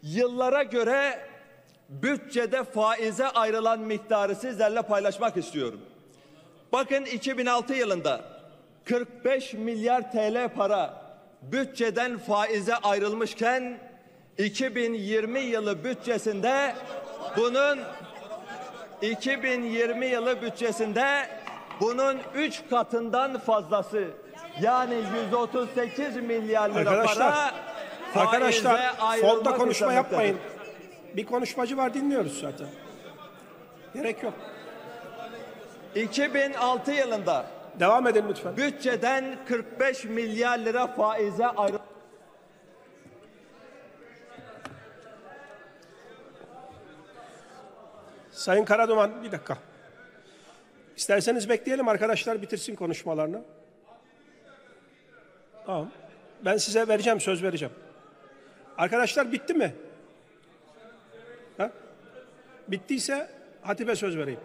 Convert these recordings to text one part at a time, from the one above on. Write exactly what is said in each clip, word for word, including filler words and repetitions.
yıllara göre bütçede faize ayrılan miktarı sizlerle paylaşmak istiyorum. Bakın iki bin altı yılında kırk beş milyar T L para bütçeden faize ayrılmışken iki bin yirmi yılı bütçesinde bunun iki bin yirmi yılı bütçesinde bunun üç katından fazlası, yani yüz otuz sekiz milyar lira arkadaşlar, para arkadaşlar fonda konuşma istemektedir. yapmayın. Bir konuşmacı var, dinliyoruz zaten. Gerek yok. iki bin altı yılında Devam edin lütfen. bütçeden kırk beş milyar lira faize ayrı. Sayın Karaduman, bir dakika. İsterseniz bekleyelim, arkadaşlar bitirsin konuşmalarını. Tamam. Ben size vereceğim, söz vereceğim. Arkadaşlar bitti mi? Ha? Bittiyse Hatip'e söz vereyim.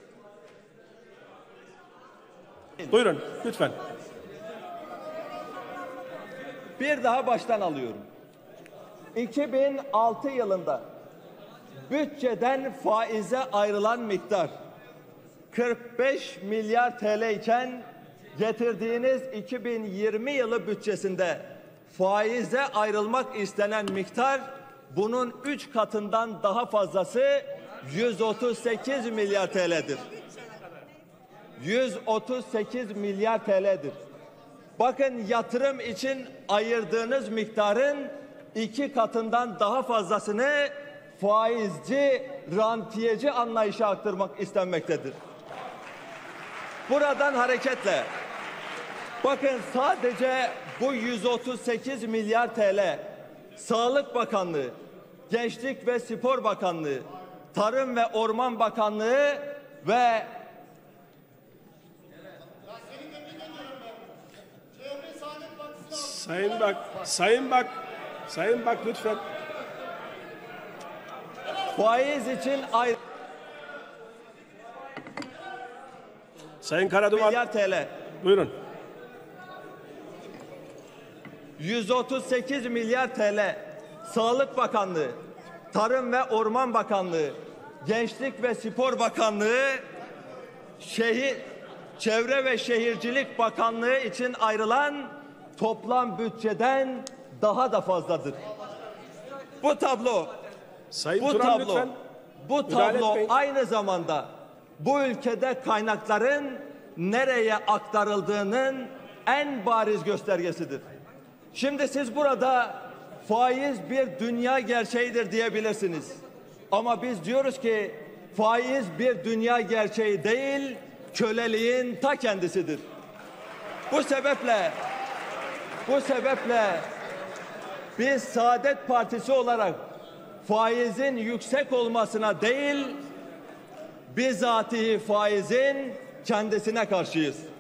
Buyurun lütfen. Bir daha baştan alıyorum. iki bin altı yılında bütçeden faize ayrılan miktar kırk beş milyar T L iken getirdiğiniz iki bin yirmi yılı bütçesinde faize ayrılmak istenen miktar bunun üç katından daha fazlası yüz otuz sekiz milyar T L'dir. yüz otuz sekiz milyar T L'dir. Bakın, yatırım için ayırdığınız miktarın iki katından daha fazlasını faizci, rantiyeci anlayışa aktarmak istenmektedir. Buradan hareketle, bakın, sadece bu yüz otuz sekiz milyar T L Sağlık Bakanlığı, Gençlik ve Spor Bakanlığı, Tarım ve Orman Bakanlığı ve Sayın Bak, Sayın Bak, Sayın Bak lütfen. faiz için ayrı Sayın Karaduman, milyar T L. buyurun. yüz otuz sekiz milyar T L Sağlık Bakanlığı, Tarım ve Orman Bakanlığı, Gençlik ve Spor Bakanlığı, Şehir, Çevre ve Şehircilik Bakanlığı için ayrılan toplam bütçeden daha da fazladır. Bu tablo, Sayın bu Turan tablo, lütfen. bu Müdahale tablo etmeyin. aynı zamanda bu ülkede kaynakların nereye aktarıldığının en bariz göstergesidir. Şimdi siz burada faiz bir dünya gerçeğidir diyebilirsiniz. Ama biz diyoruz ki faiz bir dünya gerçeği değil, köleliğin ta kendisidir. Bu sebeple bu sebeple biz Saadet Partisi olarak faizin yüksek olmasına değil, bizatihi faizin kendisine karşıyız.